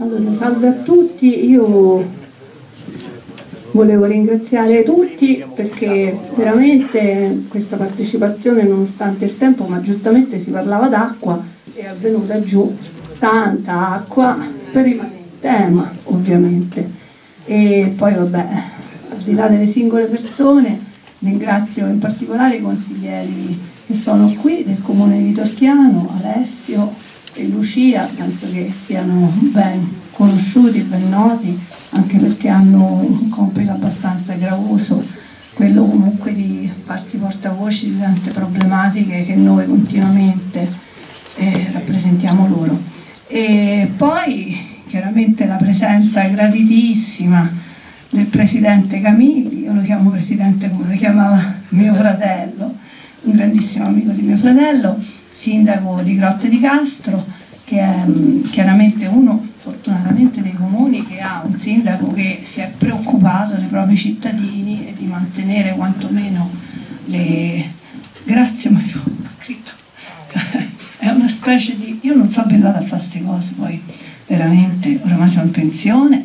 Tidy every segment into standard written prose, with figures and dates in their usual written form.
Allora, salve a tutti, io volevo ringraziare tutti perché veramente questa partecipazione, nonostante il tempo, ma giustamente si parlava d'acqua, è avvenuta giù tanta acqua per rimanere in tema, ovviamente. E poi vabbè, al di là delle singole persone, ringrazio in particolare i consiglieri che sono qui del Comune di Vitorchiano, Alessio e Lucia, penso che siano ben conosciuti, ben noti, anche perché hanno un compito abbastanza gravoso, quello comunque di farsi portavoce di tante problematiche che noi continuamente rappresentiamo loro. E poi chiaramente la presenza gratitissima del presidente Camilli, io lo chiamo presidente come lo chiamava mio fratello, un grandissimo amico di mio fratello, sindaco di Grotte di Castro, che è chiaramente uno fortunatamente dei comuni che ha un sindaco che si è preoccupato dei propri cittadini e di mantenere quantomeno le... Grazie, ma io ho scritto è una specie di... io non so parlare a fare queste cose, poi veramente oramai sono in pensione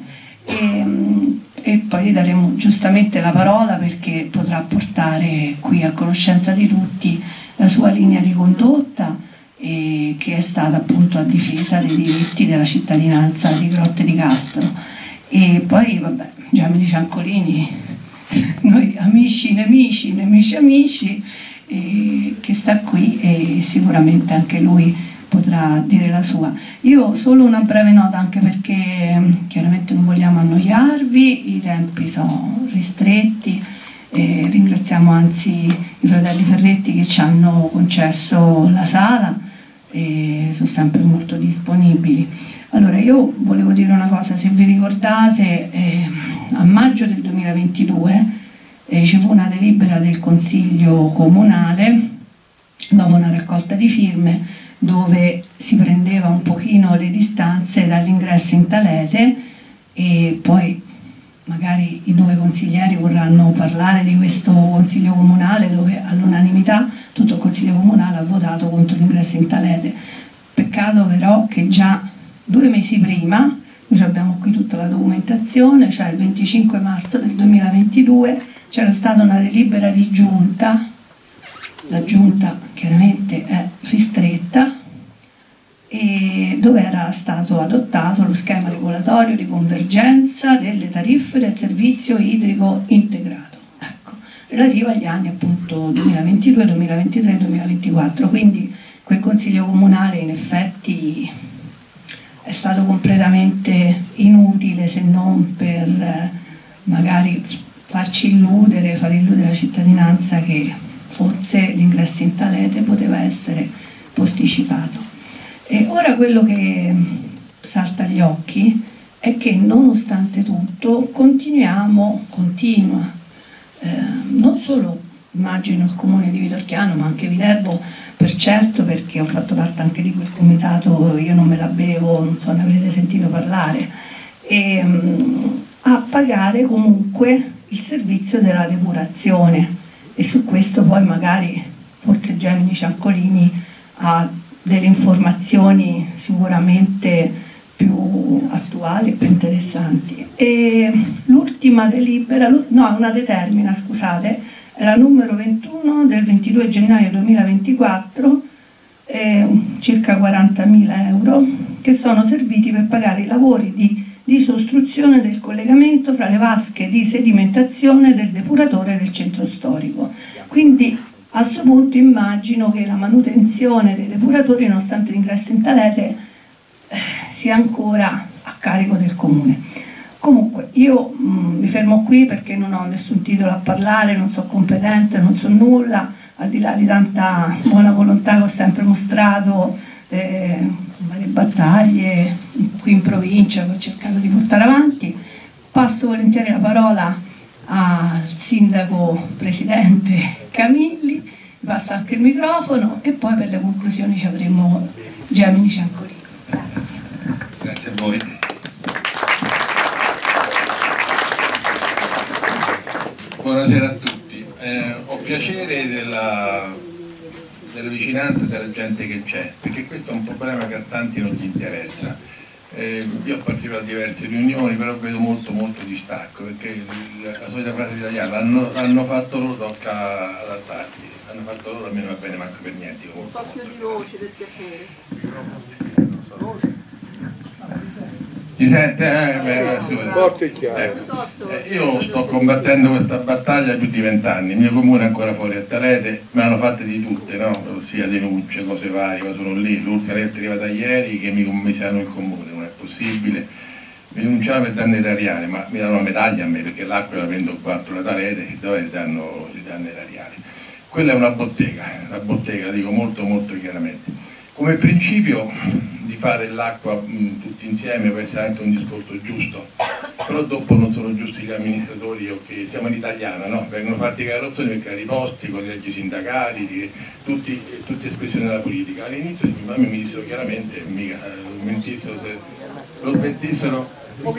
e poi gli daremo giustamente la parola perché potrà portare qui a conoscenza di tutti la sua linea di condotta che è stata appunto a difesa dei diritti della cittadinanza di Grotte di Castro. E poi vabbè, Gemini Ciancolini, noi amici, nemici, amici, che sta qui e sicuramente anche lui potrà dire la sua. Io solo una breve nota, anche perché chiaramente non vogliamo annoiarvi, i tempi sono ristretti. Ringraziamo anzi i fratelli Ferretti che ci hanno concesso la sala e sono sempre molto disponibili. Allora, io volevo dire una cosa: se vi ricordate, a maggio del 2022 ci fu una delibera del Consiglio Comunale dopo una raccolta di firme dove si prendeva un pochino le distanze dall'ingresso in Talete, e poi magari i due consiglieri vorranno parlare di questo Consiglio Comunale dove all'unanimità tutto il Consiglio Comunale ha votato contro l'ingresso in Talete. Peccato però che già 2 mesi prima, noi abbiamo qui tutta la documentazione, cioè il 25 marzo del 2022 c'era stata una delibera di giunta, la giunta chiaramente è ristretta, e dove era stato adottato lo schema regolatorio di convergenza delle tariffe del servizio idrico integrato, ecco, relativo agli anni appunto 2022, 2023 2024. Quindi quel Consiglio Comunale in effetti è stato completamente inutile, se non per magari farci illudere, far illudere la cittadinanza che forse l'ingresso in Talete poteva essere posticipato. E ora quello che salta agli occhi è che nonostante tutto continua, non solo immagino il comune di Vitorchiano ma anche Viterbo, per certo, perché ho fatto parte anche di quel comitato, io non me la bevo, non so, ne avrete sentito parlare, a pagare comunque il servizio della depurazione, e su questo poi magari forse Gemini Ciancolini ha delle informazioni sicuramente più attuali e più interessanti. E l'ultima delibera, no, una determina, scusate, è la numero 21 del 22 gennaio 2024, circa 40.000 euro, che sono serviti per pagare i lavori di disostruzione del collegamento fra le vasche di sedimentazione del depuratore del centro storico. Quindi a questo punto immagino che la manutenzione dei depuratori, nonostante l'ingresso in Talete, sia ancora a carico del comune. Comunque io mi fermo qui perché non ho nessun titolo a parlare, non sono competente, non so nulla, al di là di tanta buona volontà che ho sempre mostrato, varie battaglie qui in provincia che ho cercato di portare avanti. Passo volentieri la parola al sindaco presidente Camilli, passo anche il microfono e poi per le conclusioni ci avremo Gemini Ciancolini. Grazie. Grazie a voi. Buonasera a tutti. Ho piacere della vicinanza della gente che c'è, perché questo è un problema che a tanti non gli interessa. Io ho partecipato a diverse riunioni, però vedo molto distacco, perché la solita pratica italiana l'hanno fatto loro, tocca adattarsi, hanno fatto loro, a me non va bene manco per niente. Un po' più di voce, per piacere. Mi sente? Forte e chiaro. Ecco. Io sto combattendo questa battaglia più di 20 anni, il mio comune è ancora fuori a Tarete, me l'hanno fatte di tutte, no? Ossia denunce, cose varie, ma sono lì, l'ultima lettera è arrivata ieri che mi commissano il comune, non è possibile, mi denunciava per danni erariali, ma mi danno una medaglia a me perché l'acqua la prendo il quarto da Tarete e dove danno i danni erariali. Quella è una bottega, dico molto chiaramente. Come principio di fare l'acqua tutti insieme può essere anche un discorso giusto, però dopo non sono giusti gli amministratori, o che siamo in italiana, no? Vengono fatti carrozzoni per creare i posti con le leggi sindacali, tutti espressioni della politica. All'inizio mi dissero chiaramente, mica lo smentissero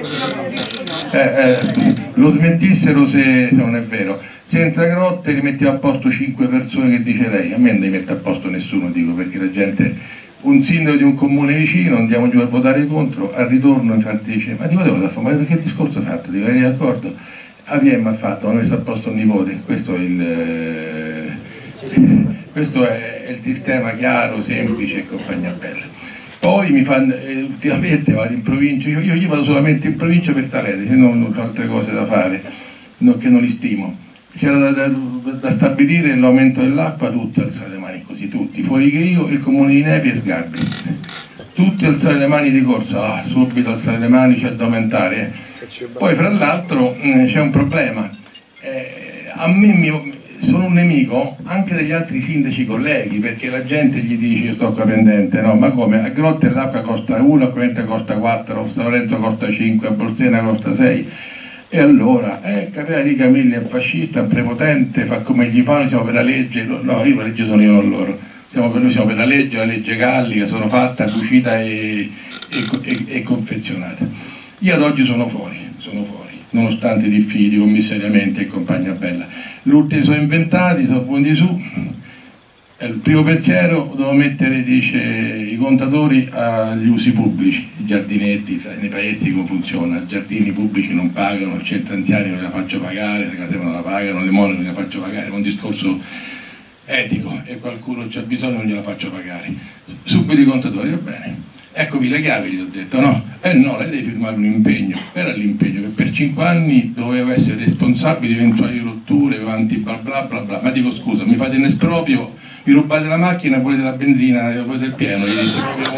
se non è vero. Se entra Grotte li mettiamo a posto 5 persone, che dice lei, a me non li mette a posto nessuno, dico, perché la gente, un sindaco di un comune vicino, andiamo giù a votare contro, al ritorno infatti dice, ma dico devo da fare, ma perché discorso fatto? Dico, eri d'accordo? AVM ha fatto, hanno messo a posto un nipote, questo è il sistema chiaro, semplice e compagnia bella. Poi mi fanno, ultimamente vado in provincia, io vado solamente in provincia per Tarete, se no non ho altre cose da fare, che non li stimo. C'era da stabilire l'aumento dell'acqua, tutti alzare le mani così, tutti, fuori che io, il comune di Nepi e Sgarbi, tutti alzare le mani di corsa, subito alzare le mani, c'è da aumentare. Poi fra l'altro c'è un problema, a me sono un nemico anche degli altri sindaci colleghi, perché la gente gli dice io sto qua pendente, no? Ma come? A Grotte l'acqua costa 1, a Corrente costa 4, a San Lorenzo costa 5, a Bolsena costa 6. E allora, Carrera Camilli è fascista, è prepotente, fa come gli pare, siamo per la legge. No, io la legge sono io, non loro. Siamo per la legge Galli, che sono fatta, cucita e confezionata. Io ad oggi sono fuori, nonostante diffidi di commissariamenti e compagnia bella. L'ultimo sono inventati, sono venuti su. Il primo pensiero, devo mettere, dice, i contatori agli usi pubblici, i giardinetti, sai, nei paesi come funziona, i giardini pubblici non pagano, il centro anziani non la faccio pagare, le case non la pagano, le mole non le faccio pagare, è un discorso etico e qualcuno c'ha bisogno, non gliela faccio pagare. Subito i contatori, va bene. Eccovi le chiavi, gli ho detto, no? No, lei deve firmare un impegno. Era l'impegno che per 5 anni doveva essere responsabile di eventuali rotture, avanti, bla bla bla bla. Ma dico, scusa, mi fate un esproprio, mi rubate la macchina, volete la benzina, volete il pieno. Gli disse proprio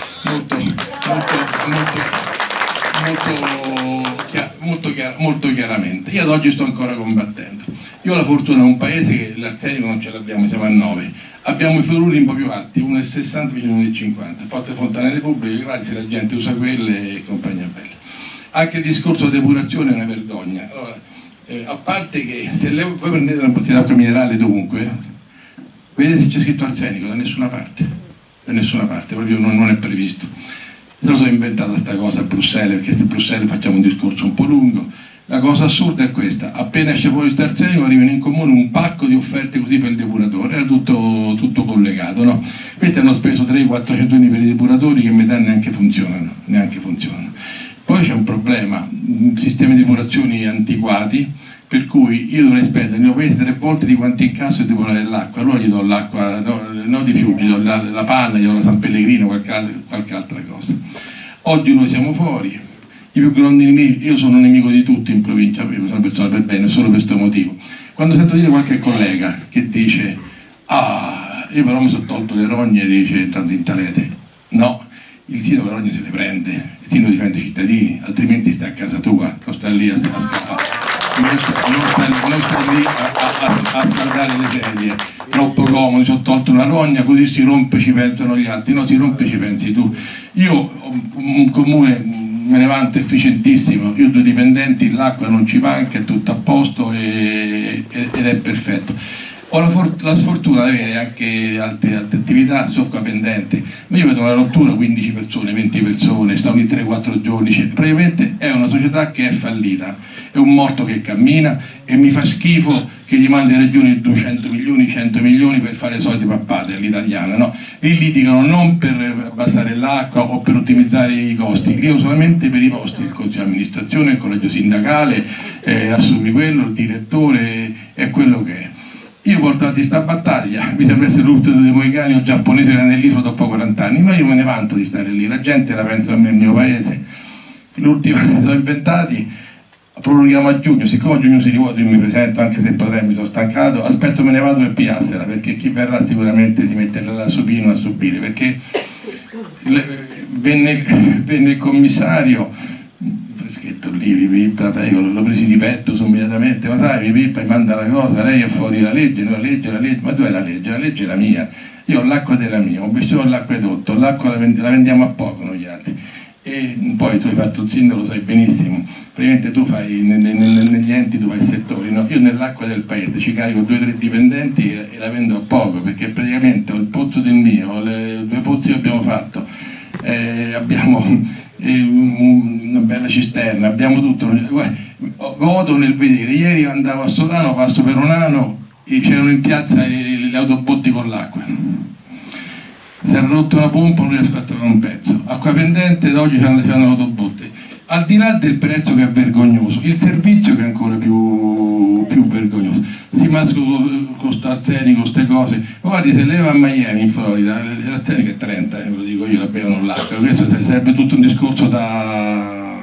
molto chiaramente. Io ad oggi sto ancora combattendo. Io ho la fortuna, un paese che l'arsenico non ce l'abbiamo, siamo a 9. Abbiamo i fluoruri un po' più alti, uno è 60 e uno è 50. Fatte fontanelle pubbliche, grazie, la gente usa quelle e compagnia bella. Anche il discorso di depurazione è una vergogna. Allora, a parte che se voi prendete una bottiglia d'acqua minerale dovunque, vedete se c'è scritto arsenico, da nessuna parte, proprio non è previsto. Se lo sono inventata questa cosa a Bruxelles, perché a Bruxelles facciamo un discorso un po' lungo. La cosa assurda è questa: appena esce fuori questo arsenico arrivano in comune un pacco di offerte così per il depuratore, era tutto collegato, no? Questi hanno speso 300-400 euro per i depuratori che a metà neanche funzionano. Poi c'è un problema, sistemi di depurazioni antiquati, per cui io dovrei spendere nel mio paese 3 volte di quanto incasso e depurare l'acqua. Allora gli do l'acqua, no di fiumi, gli do la panna, gli do la San Pellegrino, qualche altra cosa. Oggi noi siamo fuori. I più grandi nemici, io sono un nemico di tutti in provincia, io sono una persona per bene, solo per questo motivo. Quando sento dire qualche collega che dice io però mi sono tolto le rogne, dice tanto in Tarete, no, il sindaco le rogne se le prende, il sindaco difende i cittadini, altrimenti sta a casa tua, non sta lì a scappare, non sta lì a scaldare le sedie, troppo comodo, ci ho tolto una rogna, così si rompe, ci pensano gli altri, no, si rompe, ci pensi tu. Io ho un comune, me ne vanto efficientissimo, io ho 2 dipendenti, l'acqua non ci manca, è tutto a posto ed è perfetto. Ho la sfortuna di avere anche altre attività sopra pendenti, ma io vedo una rottura, 15 persone, 20 persone, stanno lì 3-4 giorni, cioè, praticamente è una società che è fallita, è un morto che cammina e mi fa schifo che gli mandi in regione 200 milioni, 100 milioni per fare soldi pappate all'italiana, no? Lì litigano non per abbassare l'acqua o per ottimizzare i costi, litigano solamente per i posti, il consiglio di amministrazione, il collegio sindacale, assumi quello, il direttore, è quello che è. Io porto avanti questa battaglia, mi sembra essere l'ultimo dei moicani o giapponese nell'isola dopo 40 anni, ma io me ne vanto di stare lì, la gente la pensa a me, il mio paese. L'ultima che sono inventati, prolunghiamo a giugno, siccome a giugno si rivota io mi presento, anche se potrei, mi sono stancato, aspetto me ne vado per pigliarsela, perché chi verrà sicuramente si metterà là supino a subire, perché venne il commissario, freschetto lì, l'ho preso di petto immediatamente, ma sai, Pippa mi manda la cosa, lei è fuori la legge, ma dov'è la legge? La legge è la mia, io ho l'acqua della mia, ho visto l'acquedotto, l'acqua la vendiamo a poco noi altri, e poi tu hai fatto il sindaco, lo sai benissimo, praticamente tu fai negli enti, tu fai il settore, no? Io nell'acqua del paese ci carico 2-3 dipendenti e la vendo a poco, perché praticamente ho il pozzo del mio, ho le 2 pozzi che abbiamo fatto, abbiamo una bella cisterna, abbiamo tutto, godo nel vedere. Ieri andavo a Solano, passo per Onano e c'erano in piazza le autobotti con l'acqua, si era rotta una pompa, non riesco a trovare un pezzo, acqua pendente, da oggi c'hanno le autobotti, al di là del prezzo che è vergognoso, il servizio che è ancora più vergognoso, si masca con arsenico, queste cose, guardi, se lei va a Miami in Florida, l'arsenico è 30, ve lo dico io, la bevono l'acqua, questo sarebbe tutto un discorso da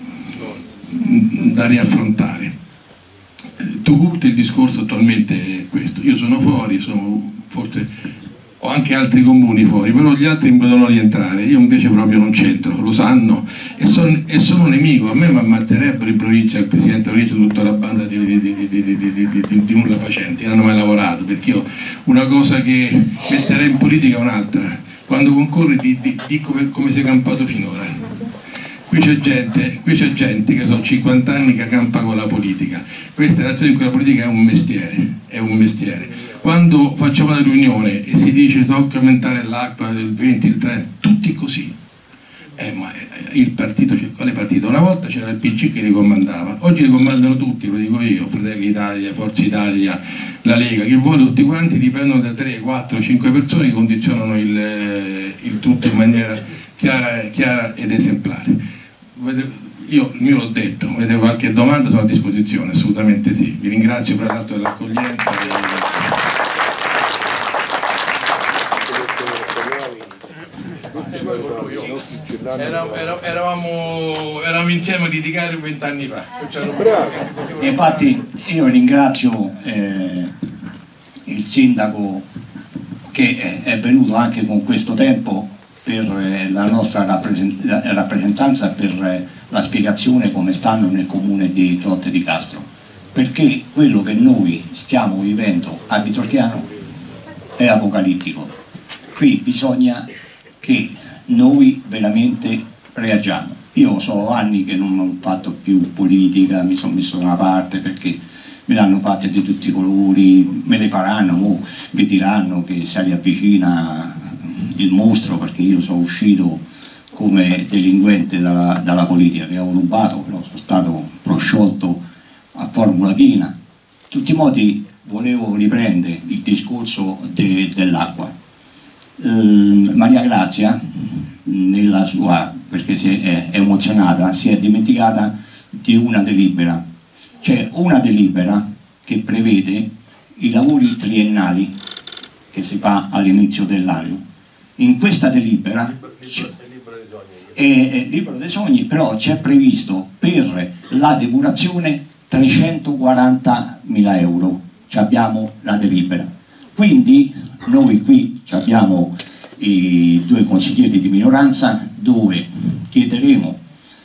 riaffrontare. Tucurt, il discorso attualmente è questo, io sono fuori, forse ho anche altri comuni fuori, però gli altri mi vedono rientrare, io invece proprio non c'entro, lo sanno e sono nemico, a me mi ammazzerebbero in provincia, il presidente della provincia, tutta la banda di nulla facenti, non hanno mai lavorato, perché io una cosa che metterei in politica è un'altra, quando concorri di come sei campato finora. Qui c'è gente che sono 50 anni che campa con la politica, questa è la situazione in cui la politica è un mestiere, quando facciamo la riunione e si dice tocca aumentare l'acqua del 20, il 30, tutti così, ma il partito, quale partito? Una volta c'era il PC che li comandava, oggi li comandano tutti, lo dico io, Fratelli Italia, Forza Italia, la Lega, che vuole, tutti quanti dipendono da 3, 4, 5 persone che condizionano il tutto in maniera chiara ed esemplare. Io il mio l'ho detto, avete qualche domanda, sono a disposizione, assolutamente sì. Vi ringrazio per l'atto dell'accoglienza. Eravamo insieme a litigare 20 anni fa. Infatti io ringrazio il sindaco che è venuto anche con questo tempo per la nostra rappresentanza, per la spiegazione come stanno nel comune di Grotte di Castro, perché quello che noi stiamo vivendo a Vitorchiano è apocalittico. Qui bisogna che noi veramente reagiamo. Io so anni che non ho fatto più politica, mi sono messo da una parte perché me l'hanno fatta di tutti i colori, me le faranno, mi diranno che si riavvicina il mostro, perché io sono uscito come delinquente dalla politica, che ho rubato, però sono stato prosciolto a formula piena. In tutti i modi volevo riprendere il discorso dell'acqua. Maria Grazia, nella sua, perché è emozionata, si è dimenticata di una delibera. C'è una delibera che prevede i lavori triennali che si fa all'inizio dell'anno. In questa delibera è libero dei sogni, però c'è previsto per la depurazione 340.000 euro, abbiamo la delibera. Quindi noi qui abbiamo i 2 consiglieri di minoranza dove chiederemo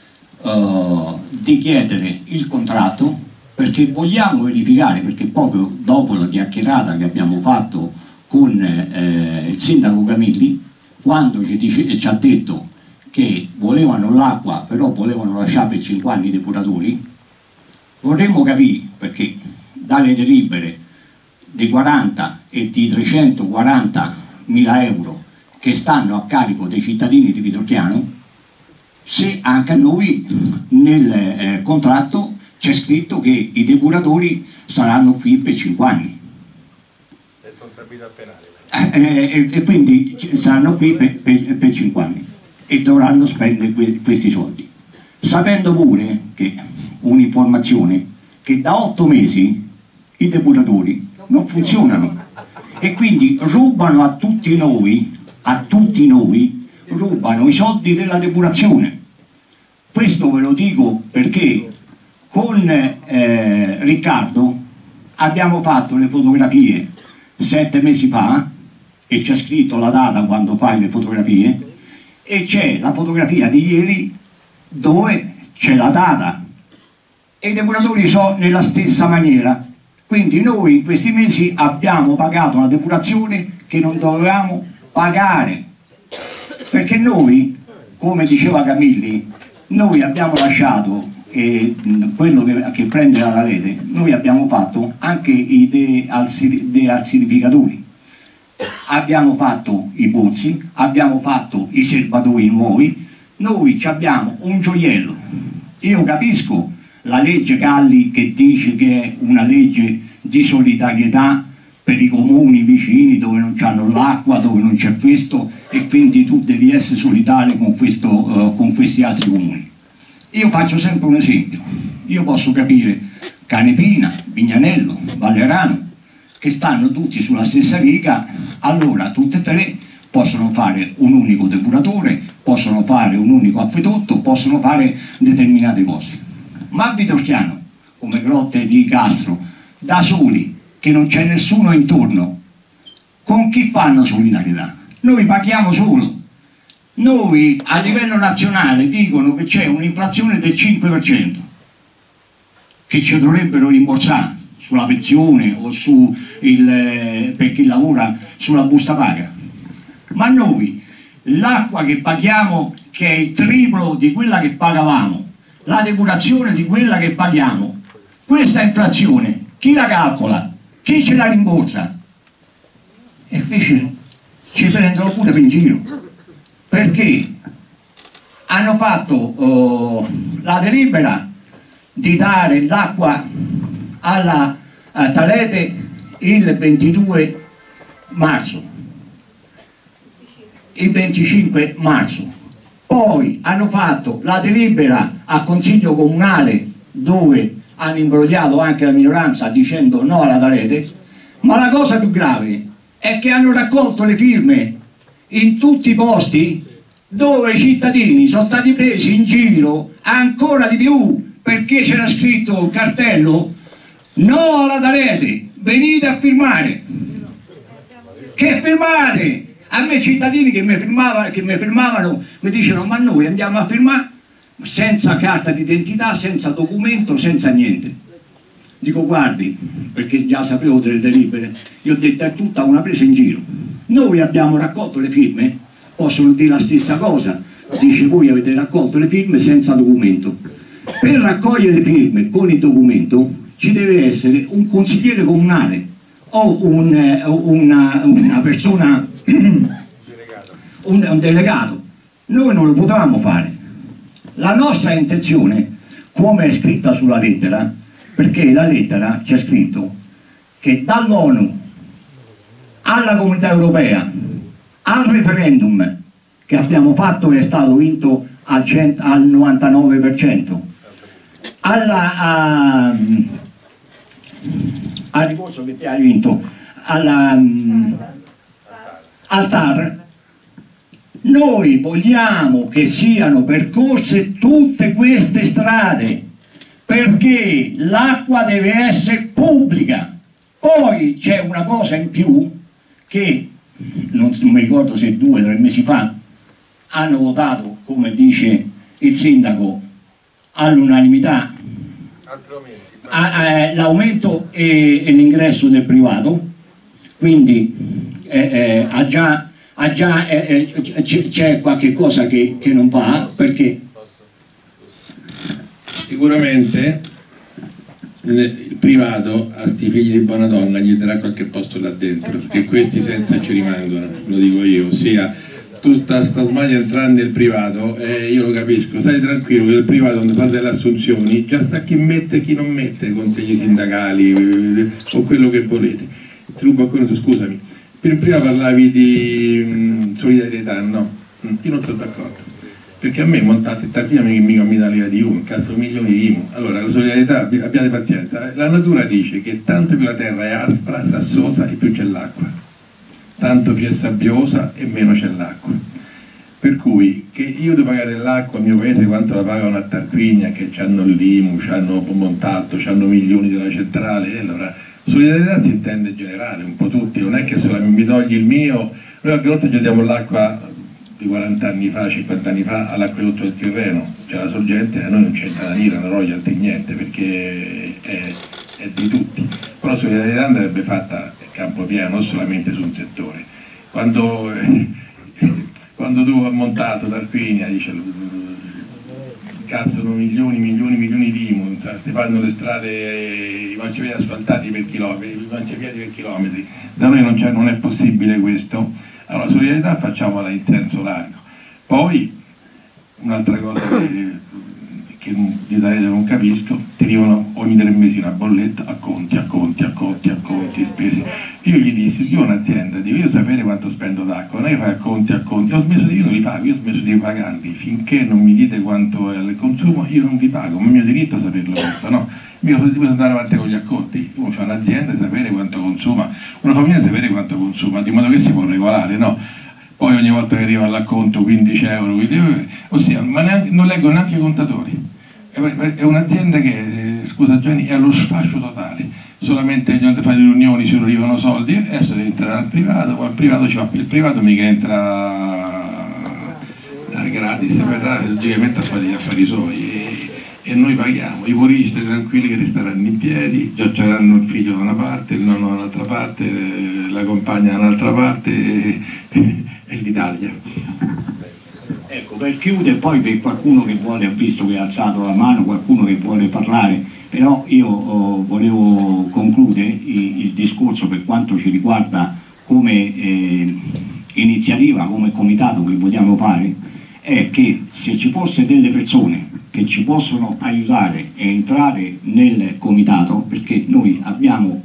di chiedere il contratto, perché vogliamo verificare, perché proprio dopo la chiacchierata che abbiamo fatto con il sindaco Camilli, quando ci ha detto che volevano l'acqua però volevano lasciare per 5 anni i depuratori, vorremmo capire, perché dalle delibere di 40 e di 340 mila euro che stanno a carico dei cittadini di Viterchiano, se anche a noi nel contratto c'è scritto che i depuratori saranno qui per 5 anni. Responsabilità penale. E quindi saranno qui per 5 anni e dovranno spendere questi soldi. Sapendo pure che un'informazione che da 8 mesi i depuratori non funzionano e quindi rubano a tutti noi, rubano i soldi della depurazione. Questo ve lo dico perché con Riccardo abbiamo fatto le fotografie 7 mesi fa e c'è scritto la data quando fai le fotografie e c'è la fotografia di ieri dove c'è la data e i depuratori sono nella stessa maniera. Quindi noi in questi mesi abbiamo pagato una depurazione che non dovevamo pagare, perché noi, come diceva Camilli, noi abbiamo lasciato quello che prende dalla rete, noi abbiamo fatto anche i dealzificatori, abbiamo fatto i pozzi, abbiamo fatto i serbatoi nuovi, noi abbiamo un gioiello. Io capisco la legge Galli che dice che è una legge di solidarietà per i comuni vicini dove non hanno l'acqua, dove non c'è questo e quindi tu devi essere solidario con questi altri comuni. Io faccio sempre un esempio, io posso capire Canepina, Vignanello, Vallerano che stanno tutti sulla stessa riga, allora tutte e tre possono fare un unico depuratore, possono fare un unico acquedotto, possono fare determinate cose. Ma a Viterchiano, come Grotte di Castro, da soli, che non c'è nessuno intorno, con chi fanno solidarietà? Noi paghiamo solo. Noi a livello nazionale dicono che c'è un'inflazione del 5%, che ci dovrebbero rimborsare sulla pensione o per chi lavora sulla busta paga. Ma noi l'acqua che paghiamo, che è il triplo di quella che pagavamo, la depurazione di quella che paghiamo, questa inflazione chi la calcola? Chi ce la rimborsa? E invece ci prendono pure per in giro, perché hanno fatto la delibera di dare l'acqua alla Talete il 22 marzo, il 25 marzo. Poi hanno fatto la delibera al Consiglio Comunale dove hanno imbrogliato anche la minoranza dicendo no alla Talete, ma la cosa più grave è che hanno raccolto le firme in tutti i posti dove i cittadini sono stati presi in giro ancora di più, perché c'era scritto il cartello no alla Talete, venite a firmare. Che firmate? A me cittadini che mi firmavano mi dicevano ma noi andiamo a firmare senza carta d'identità, senza documento, senza niente. Dico guardi, perché già sapevo delle delibere, io ho detto è tutta una presa in giro. Noi abbiamo raccolto le firme, possono dire la stessa cosa, dice voi avete raccolto le firme senza documento. Per raccogliere le firme con il documento ci deve essere un consigliere comunale o una persona, un delegato. Noi non lo potevamo fare. La nostra intenzione, come è scritta sulla lettera, perché la lettera c'è scritto che dall'ONU alla Comunità Europea al referendum che abbiamo fatto che è stato vinto al 99%, al ricorso che hai vinto al TAR, noi vogliamo che siano percorse tutte queste strade perché l'acqua deve essere pubblica. Poi c'è una cosa in più che non mi ricordo se 2 o 3 mesi fa hanno votato, come dice il sindaco, all'unanimità l'aumento e l'ingresso del privato, quindi c'è qualche cosa che non va, perché sicuramente il privato a sti figli di buona donna gli darà qualche posto là dentro, perché questi senza ci rimangono, lo dico io, ossia tutta sta smania entrare nel privato, io lo capisco, stai tranquillo che il privato quando fa delle assunzioni già sa chi mette e chi non mette, consigli sindacali o quello che volete. Ti rubo ancora tu, scusami, prima parlavi di solidarietà, no? Io non sono d'accordo, perché a me montate e Tarquina mica mi dà l'ira di IMU, incazzo milioni di IMU. Allora la solidarietà, abbiate pazienza, la natura dice che tanto più la terra è aspra, sassosa e più c'è l'acqua, tanto più è sabbiosa e meno c'è l'acqua, per cui che io devo pagare l'acqua al mio paese quanto la pagano a Tarquinia, che hanno l'IMU, hanno Montalto, hanno milioni della centrale, e allora solidarietà si intende generale, un po' tutti, non è che solo mi togli il mio. Noi anche volte gli diamo l'acqua di 40 anni fa, 50 anni fa all'acquedotto del Tirreno, c'è la sorgente, a noi non c'entra una lira, una royalty, niente, perché è di tutti, però la solidarietà andrebbe fatta a campo pieno, non solamente su un settore. Quando tu hai montato Tarquinia, dice cassano milioni di IMU, si fanno le strade, i marciapiedi asfaltati per chilometri, i marciapiedi per chilometri, da noi non è possibile questo. Allora la solidarietà facciamola in senso largo. Poi un'altra cosa che di Darete non capisco, ti arrivano ogni 3 mesi una bolletta a conti, spese. Io gli dissi, io ho un'azienda, dico, io sapere quanto spendo d'acqua, non è che fai a conti, io ho smesso io non li pago, io ho smesso di pagarli, finché non mi dite quanto è il consumo io non vi pago, ma è mio diritto saperlo questo, no? Io devo andare avanti con gli acconti, uno c'ha un'azienda e sapere quanto consuma, una famiglia sapere quanto consuma, di modo che si può regolare, no? Poi ogni volta che arriva all'acconto 15 euro, ossia, ma non leggo neanche i contatori. È un'azienda che, scusa Gianni, è allo sfascio totale, solamente quando fai le riunioni ci arrivano soldi e adesso deve entrare al privato, poi il privato mica entra gratis, verrà logicamente a fare gli affari suoi e noi paghiamo, i polisti tranquilli che resteranno in piedi, già c'hanno il figlio da una parte, il nonno dall'altra parte, la compagna da un'altra parte e l'Italia. Ecco, per chiudere, poi per qualcuno che vuole, ha visto che ha alzato la mano, qualcuno che vuole parlare, però io volevo concludere il discorso per quanto ci riguarda come iniziativa, come comitato che vogliamo fare, è che se ci fosse delle persone che ci possono aiutare a entrare nel comitato, perché noi abbiamo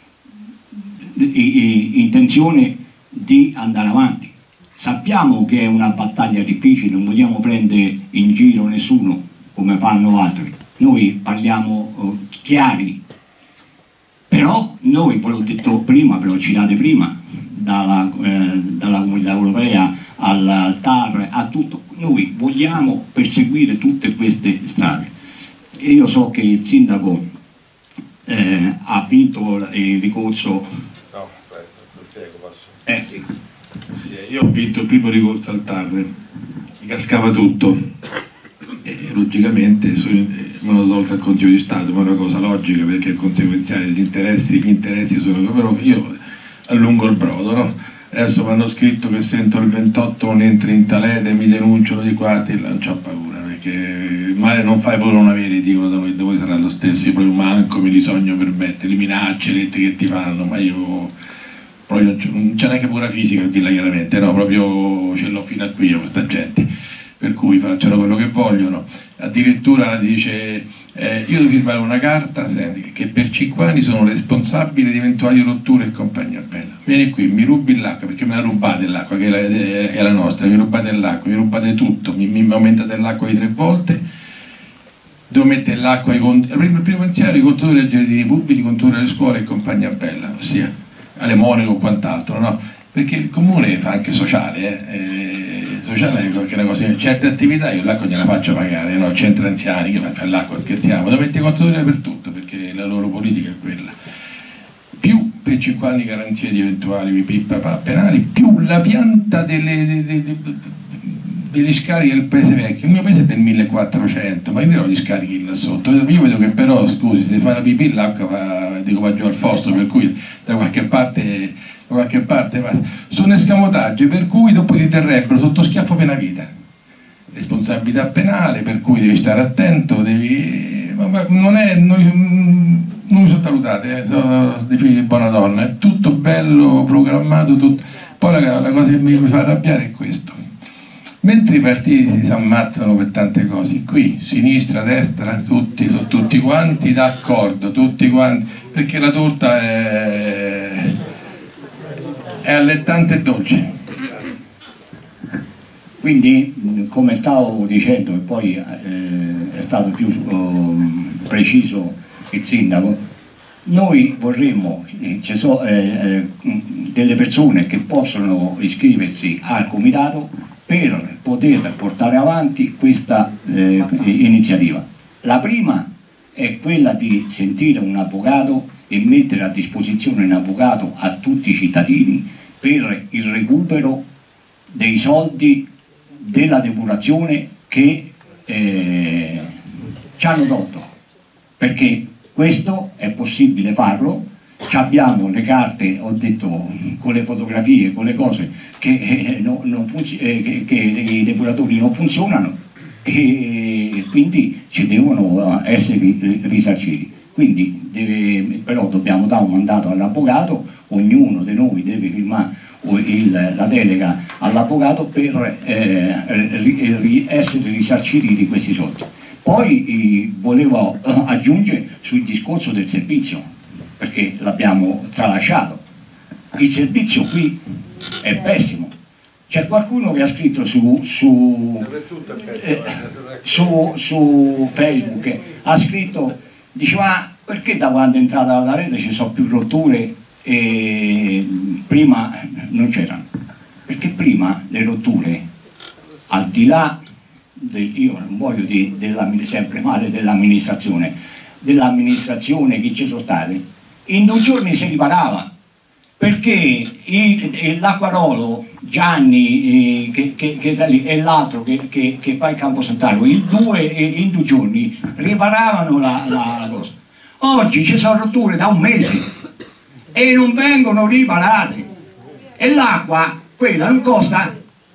intenzione di andare avanti. Sappiamo che è una battaglia difficile, non vogliamo prendere in giro nessuno come fanno altri, noi parliamo chiari, però noi, ve l'ho detto prima, ve l'ho citato prima, dalla Comunità Europea al TAR, a tutto, noi vogliamo perseguire tutte queste strade. E io so che il sindaco ha vinto il ricorso. No, prego, posso. Sì. Io ho vinto il primo ricorso al TAR, mi cascava tutto e logicamente me l'ho tolto al Consiglio di Stato, ma è una cosa logica perché è conseguenziale, gli interessi sono, però io allungo il brodo, no? Adesso mi hanno scritto che sento il 28 non entri in Talete, mi denunciano di qua, non c'ho paura, perché il male non fai pure non avere, dicono da voi sarà lo stesso, io proprio manco me li sogno per mettere, le minacce, le che ti fanno, ma io proprio non c'è neanche pura fisica per dirla chiaramente, no, proprio ce l'ho fino a qui io questa gente, per cui facciano quello che vogliono, addirittura dice io devo firmare una carta, senti, che per 5 anni sono responsabile di eventuali rotture e compagnia bella, vieni qui, mi rubi l'acqua, perché me la rubate l'acqua che è la nostra, mi rubate l'acqua, mi rubate tutto, mi aumentate l'acqua di 3 volte, devo mettere l'acqua ai conti, il primo pensiero i contatori dei giardini pubblici, i contatori delle scuole e compagnia bella, ossia alle monache o quant'altro, no? Perché il comune fa anche sociale, sociale è una cosa, certe attività io l'acqua gliela faccio pagare, no? Centri anziani che faccio l'acqua, scherziamo, devo mettere i contatori dappertutto perché la loro politica è quella. Più per 5 anni garanzie di eventuali penali, più la pianta degli scarichi del paese vecchio, il mio paese è del 1400, ma io dirò gli scarichi là sotto, io vedo che però, scusi, se fa la pipì l'acqua va giù al fosto, per cui da qualche parte va. Sono escamotaggi per cui dopo ti terrebbero sotto schiaffo pena vita, responsabilità penale, per cui devi stare attento, non mi sottovalutate, sono dei figli di buona donna, è tutto bello, programmato, tutto. Poi la cosa che mi fa arrabbiare è questo. Mentre i partiti si ammazzano per tante cose, qui sinistra, destra, tutti quanti d'accordo, tutti quanti, perché la torta è allettante e dolce. Quindi, come stavo dicendo, e poi è stato più preciso il sindaco, noi vorremmo, ci sono delle persone che possono iscriversi al comitato per poter portare avanti questa iniziativa. La prima è quella di sentire un avvocato e mettere a disposizione un avvocato a tutti i cittadini per il recupero dei soldi della depurazione che ci hanno tolto, perché questo è possibile farlo. Abbiamo le carte, ho detto, con le fotografie, con le cose che i depuratori non funzionano e quindi ci devono essere risarciti. Quindi però dobbiamo dare un mandato all'avvocato, ognuno di noi deve firmare la delega all'avvocato per essere risarciti di questi soldi. Poi volevo aggiungere sul discorso del servizio, perché l'abbiamo tralasciato. Il servizio qui è pessimo. C'è qualcuno che ha scritto su Facebook, ha scritto, diceva, perché da quando è entrata la rete ci sono più rotture e prima non c'erano? Perché prima le rotture, al di là io non voglio dire sempre male dell'amministrazione che ci sono state, in 2 giorni si riparava, perché l'acquarolo Gianni e l'altro che fa il Camposantario, in 2 giorni riparavano la cosa. Oggi ci sono rotture da 1 mese e non vengono riparate, e l'acqua quella non costa,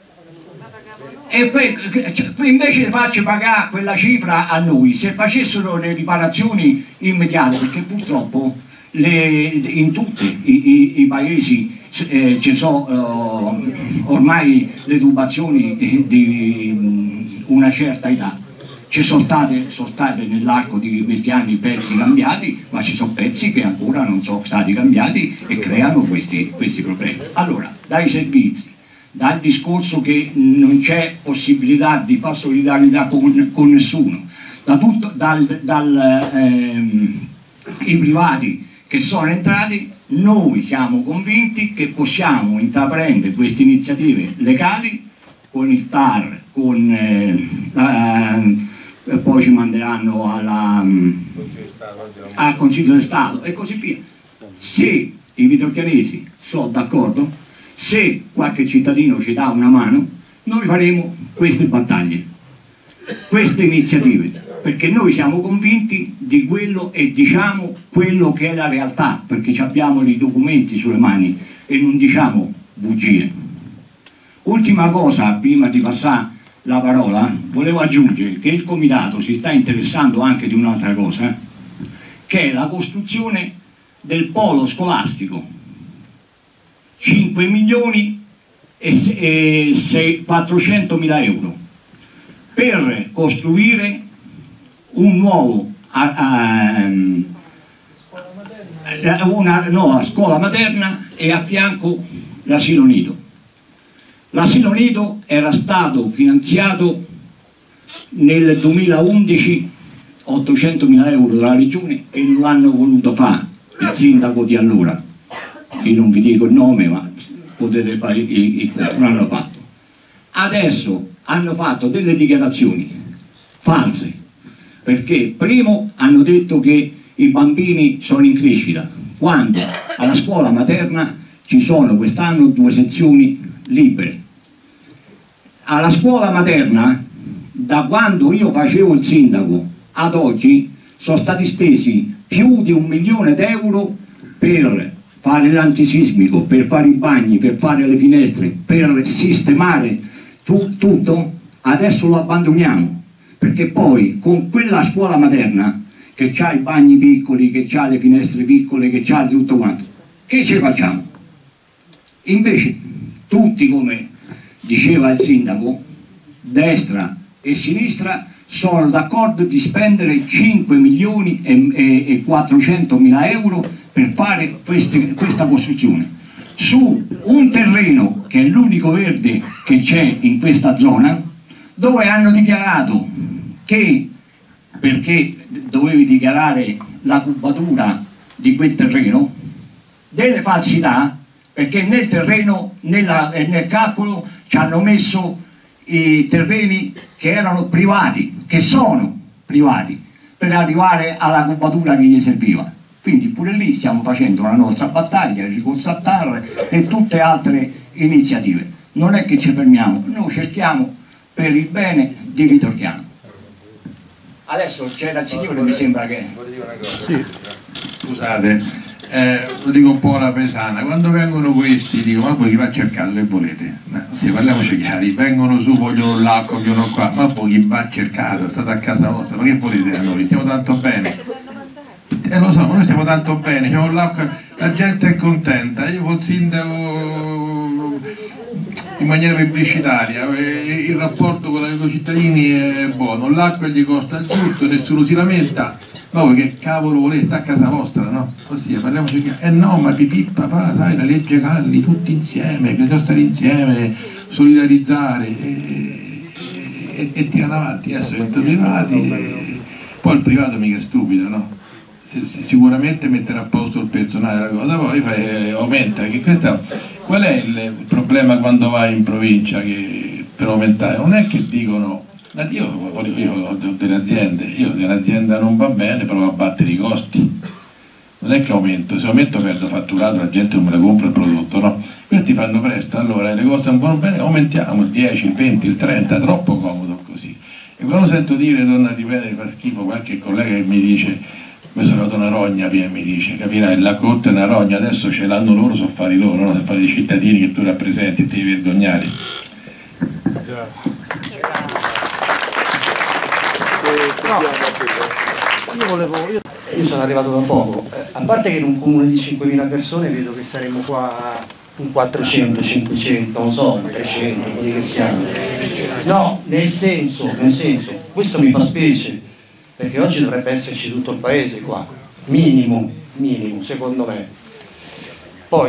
e poi invece di farci pagare quella cifra a noi, se facessero le riparazioni immediate, perché purtroppo in tutti i paesi ci sono ormai le tubazioni di una certa età. Ci sono state nell'arco di questi anni pezzi cambiati, ma ci sono pezzi che ancora non sono stati cambiati e creano questi problemi. Allora, dai servizi, dal discorso che non c'è possibilità di fare solidarietà con nessuno, i privati che sono entrati, noi siamo convinti che possiamo intraprendere queste iniziative legali con il TAR, poi ci manderanno al Consiglio di Stato e così via. Se i viterchianesi sono d'accordo, se qualche cittadino ci dà una mano, noi faremo queste battaglie, queste iniziative, perché noi siamo convinti di quello e diciamo quello che è la realtà, perché abbiamo i documenti sulle mani e non diciamo bugie. Ultima cosa, prima di passare la parola, volevo aggiungere che il comitato si sta interessando anche di un'altra cosa, che è la costruzione del polo scolastico. 5 milioni e 400.000 euro per costruire un nuovo una nuova scuola materna e a fianco l'asilo nido. L'asilo nido era stato finanziato nel 2011 800.000 euro dalla regione e non l'hanno voluto fare il sindaco di allora. Io non vi dico il nome, ma potete fare non l'hanno fatto. Adesso hanno fatto delle dichiarazioni false, perché primo hanno detto che i bambini sono in crescita, quando alla scuola materna ci sono quest'anno 2 sezioni libere. Alla scuola materna, da quando io facevo il sindaco ad oggi, sono stati spesi più di 1 milione d'euro per fare l'antisismico, per fare i bagni, per fare le finestre, per sistemare tutto. Adesso lo abbandoniamo, perché poi con quella scuola materna che ha i bagni piccoli, che ha le finestre piccole, che ha tutto quanto. Che ce facciamo? Invece tutti, come diceva il sindaco, destra e sinistra sono d'accordo di spendere 5 milioni e 400 mila euro per fare questa costruzione su un terreno che è l'unico verde che c'è in questa zona, dove hanno dichiarato che, perché dovevi dichiarare la cubatura di quel terreno, delle falsità, perché nel terreno, nel calcolo ci hanno messo i terreni che erano privati, che sono privati, per arrivare alla cubatura che gli serviva. Quindi pure lì stiamo facendo la nostra battaglia, il ricorso a TAR e tutte altre iniziative. Non è che ci fermiamo, noi cerchiamo per il bene di Vitorchiano. Adesso c'era il signore, mi sembra che... Sì. Scusate, lo dico un po' alla pesana, quando vengono questi dico ma voi chi va a cercare, che volete? Se parliamoci chiari, vengono su, vogliono l'acqua, vogliono qua, ma poi chi va a cercare, state a casa vostra, ma che volete da noi? Stiamo tanto bene. Lo so, ma noi stiamo tanto bene, c'è l'acqua, la gente è contenta, io fossi sindaco in maniera pubblicitaria, il rapporto con i cittadini è buono, l'acqua gli costa il giusto, nessuno si lamenta. No, che cavolo volete, sta a casa vostra, no? Ossia, parliamoci che... no, ma pipì, papà, sai, la legge Galli, tutti insieme, bisogna stare insieme, solidarizzare e tirare avanti, adesso entro privati, poi il privato mica è stupido, no? Sicuramente mettere a posto il personale la cosa, poi aumenta, che questa... Qual è il problema quando vai in provincia per aumentare? Non è che dicono... Io ho delle aziende, io se un'azienda non va bene provo a battere i costi, non è che aumento, se aumento perdo fatturato, la gente non me la compra il prodotto, no? Questi fanno presto, allora le cose non vanno bene, aumentiamo il 10, il 20, il 30, troppo comodo così. E quando sento dire, torno a ripetere, fa schifo qualche collega che mi dice, mi sono dato una rogna, mi dice, capirai, la cotta è una rogna, adesso ce l'hanno loro, so fare loro, no? So fare i cittadini che tu rappresenti e ti devi vergognare. No, io sono arrivato da poco, a parte che in un comune di 5.000 persone vedo che saremo qua un 400, 500, non so, 300, quelli che siamo. No, nel senso, questo mi fa specie, perché oggi dovrebbe esserci tutto il paese qua, minimo, secondo me. Poi,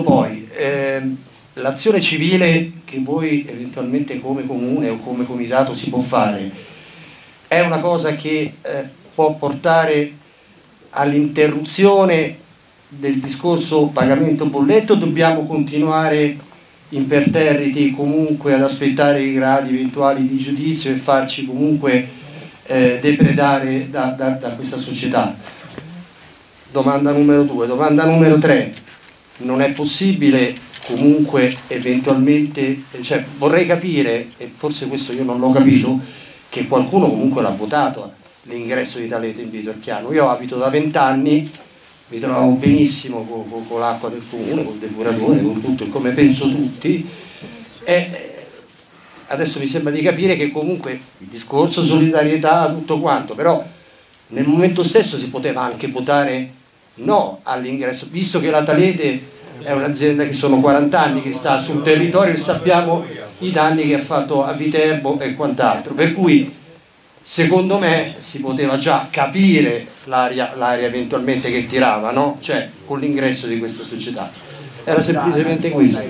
l'azione civile che voi eventualmente come comune o come comitato si può fare è una cosa che può portare all'interruzione del discorso pagamento bolletto. Dobbiamo continuare imperterriti comunque ad aspettare i gradi eventuali di giudizio e farci comunque depredare da questa società. Domanda numero 2. Domanda numero 3. Non è possibile comunque eventualmente, cioè vorrei capire, e forse questo io non l'ho capito, che qualcuno comunque l'ha votato l'ingresso di Talete in Vitorchiano. Io abito da 20 anni, mi trovo benissimo con l'acqua del comune, col depuratore, con tutto, come penso tutti, e adesso mi sembra di capire che comunque il discorso solidarietà, tutto quanto, però nel momento stesso si poteva anche votare no all'ingresso, visto che la Talete è un'azienda che sono 40 anni che sta sul territorio e sappiamo i danni che ha fatto a Viterbo e quant'altro, per cui secondo me si poteva già capire l'aria eventualmente che tirava, no? Cioè con l'ingresso di questa società. Era semplicemente questo.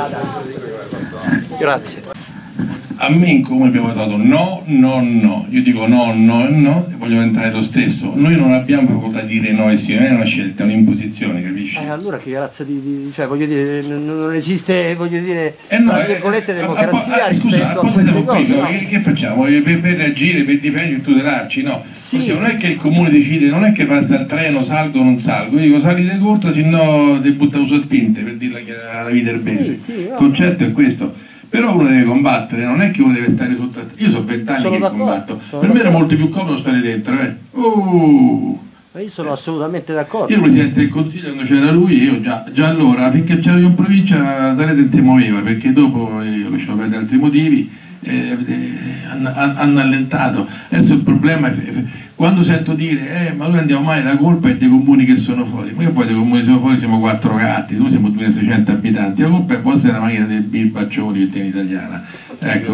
Grazie. A me in comune abbiamo votato no, io dico no e voglio entrare lo stesso. Noi non abbiamo facoltà di dire no e sì, non è una scelta, è un'imposizione, capisci? Allora che razza cioè voglio dire, non esiste, voglio dire, tra virgolette democrazia rispetto a queste cose, no? Che facciamo? Per agire, per difendere, per tutelarci, no? Sì. Ossia, non è che il comune decide, non è che passa il treno, salgo o non salgo, io dico salite corta, se no ti buttano su spinte, per dirla alla viterbese. Sì, il concetto è questo. Però uno deve combattere, non è che uno deve stare sotto... Io sono 20 anni che combatto, per me era molto più comodo stare dentro, Ma io sono assolutamente d'accordo. Io ero Presidente del Consiglio quando c'era lui, io già allora, finché c'ero io in provincia, Talete non si muoveva, perché dopo io lasciavo perdere altri motivi, hanno allentato. Adesso il problema è Quando sento dire ma noi andiamo mai, la colpa è dei comuni che sono fuori, ma io poi dei comuni che sono fuori siamo 4 gatti, noi siamo 2600 abitanti, la colpa è può essere la macchina dei birbaccioni in italiana, ecco,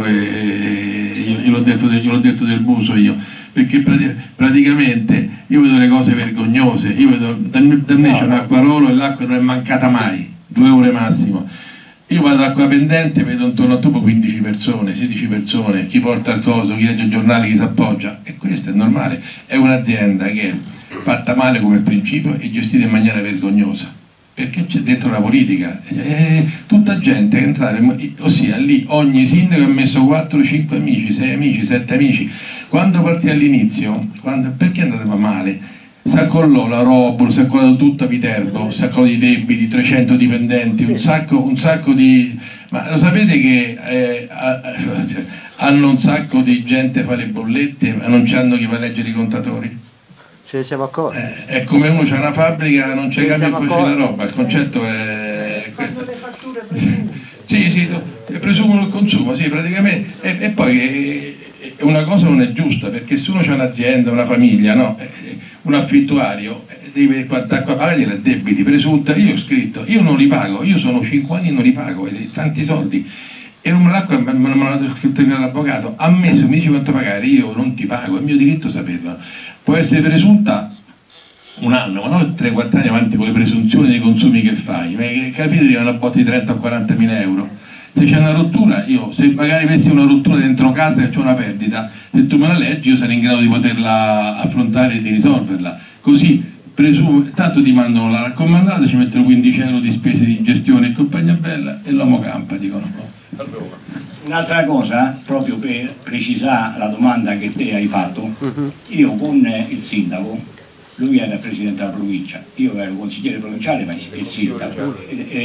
io l'ho detto del muso io, perché praticamente io vedo le cose vergognose, io vedo, da me c'è un acquarolo e l'acqua non è mancata mai, 2 ore massimo. Io vado all'acqua pendente, vedo intorno a tubo 15 persone, 16 persone, chi porta il coso, chi legge il giornale, chi si appoggia, e questo è normale, è un'azienda che è fatta male come principio e gestita in maniera vergognosa, perché c'è dentro la politica, tutta gente che entrare, ossia lì ogni sindaco ha messo 4, 5 amici, 6 amici, 7 amici, quando partì all'inizio, perché andava male? Si accollò la Robur, si accollò tutta Viterbo, si accollò i debiti, 300 dipendenti, un sacco di... Ma lo sapete che hanno un sacco di gente a fare le bollette ma non c'hanno chi va a leggere i contatori? Ce ne siamo accorti. È come uno c'ha una fabbrica, non c'è cambio e poi c'è la roba, il concetto è questo. Fanno le fatture presume. Sì, presumono il consumo, sì, praticamente, e poi una cosa non è giusta, perché se uno c'ha un'azienda, una famiglia, no? Un affittuario deve pagare i debiti, presunta, io ho scritto, io non li pago, io sono 5 anni e non li pago, tanti soldi, e l'acqua me l'ha scritto l'avvocato, a me se mi dice quanto pagare io non ti pago, è mio diritto saperlo, può essere presunta un anno, ma non 3-4 anni avanti con le presunzioni dei consumi che fai, capite, arrivano a botti di 30 o 40 mila euro. Se c'è una rottura, io se magari avessi una rottura dentro casa e c'è una perdita, se tu me la leggi io sarei in grado di poterla affrontare e di risolverla. Così presumo, tanto ti mandano la raccomandata, ci mettono 15 euro di spese di gestione e compagnia bella e l'uomo campa, dicono. Un'altra cosa, proprio per precisare la domanda che te hai fatto, io con il sindaco, lui era il presidente della provincia, io ero consigliere provinciale ma il sindaco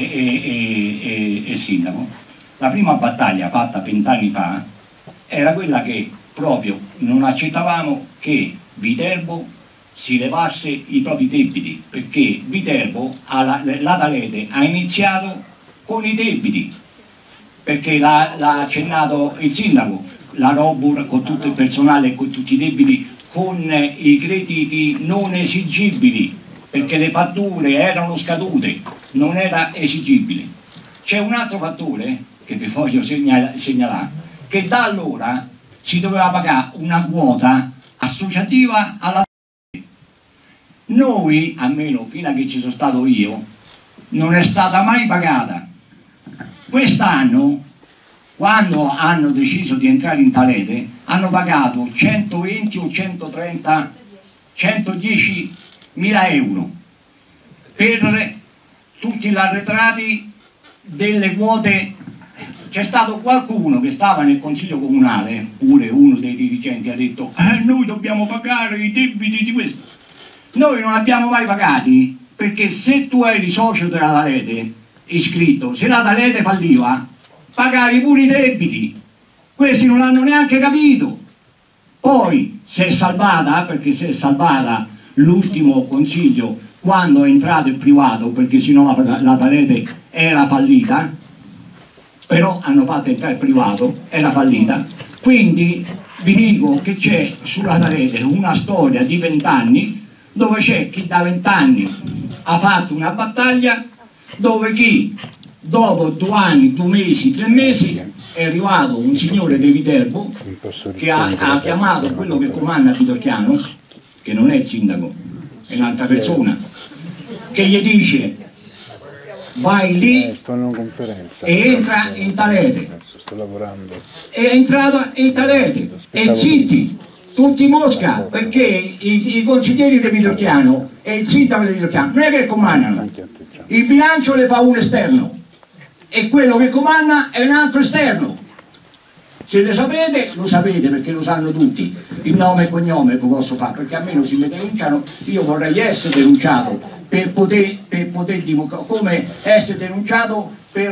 e sindaco. La prima battaglia fatta 20 anni fa era quella che proprio non accettavamo che Viterbo si levasse i propri debiti, perché Viterbo, la Talete, ha iniziato con i debiti, perché l'ha accennato il sindaco, la Robur con tutto il personale e con tutti i debiti, con i crediti non esigibili, perché le fatture erano scadute, non era esigibile. C'è un altro fattore che vi voglio segnalare, che da allora si doveva pagare una quota associativa alla noi, almeno fino a che ci sono stato io, non è stata mai pagata. Quest'anno, quando hanno deciso di entrare in Talete, hanno pagato 120 o 130, 110 mila euro per tutti gli arretrati delle quote. C'è stato qualcuno che stava nel consiglio comunale, pure uno dei dirigenti ha detto noi dobbiamo pagare i debiti di questo. Noi non abbiamo mai pagati, perché se tu eri socio della Talete iscritto, se la Talete falliva pagavi pure i debiti, questi non l'hanno neanche capito. Poi si è salvata, perché si è salvata l'ultimo consiglio quando è entrato il privato, perché sennò la Talete era fallita, però hanno fatto entrare il privato, era fallita. Quindi vi dico che c'è sulla Talete una storia di 20 anni dove c'è chi da 20 anni ha fatto una battaglia, dove chi dopo 2 anni, 2 mesi, 3 mesi è arrivato un signore di Viterbo che ha chiamato quello che comanda a Vitorchiano, che non è il sindaco, è un'altra persona, che gli dice vai lì e entra in Talete. È entrato in Talete e zitti, tutti mosca, perché i consiglieri di Vitorchiano e il sindaco di Vitorchiano non è che comandano, il bilancio le fa un esterno e quello che comanda è un altro esterno. Se lo sapete perché lo sanno tutti, il nome e cognome vi posso fare, perché a me non si mi denunciano, io vorrei essere denunciato per poter come essere denunciato per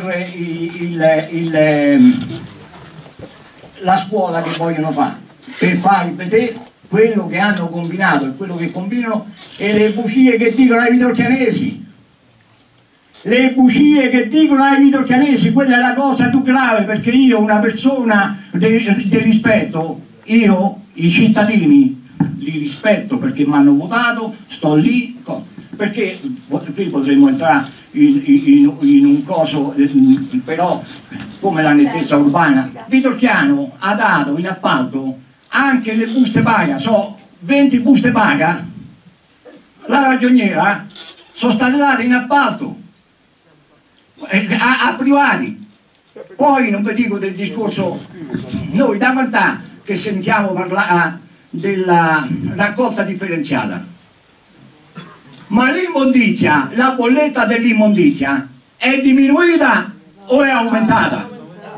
la scuola che vogliono fare, per far vedere quello che hanno combinato e quello che combinano e le bugie che dicono ai vitorchianesi. Le bugie che dicono ai vitorchianesi, quella è la cosa più grave, perché io, una persona di rispetto, io, i cittadini, li rispetto perché mi hanno votato, sto lì, perché qui potremmo entrare in un coso, però come la nettezza urbana. Vitorchiano ha dato in appalto anche le buste paga, so 20 buste paga, la ragioniera sono state date in appalto a privati. Poi non vi dico del discorso, noi da quant'è che sentiamo parlare della raccolta differenziata, ma l'immondizia, la bolletta dell'immondizia è diminuita o è aumentata?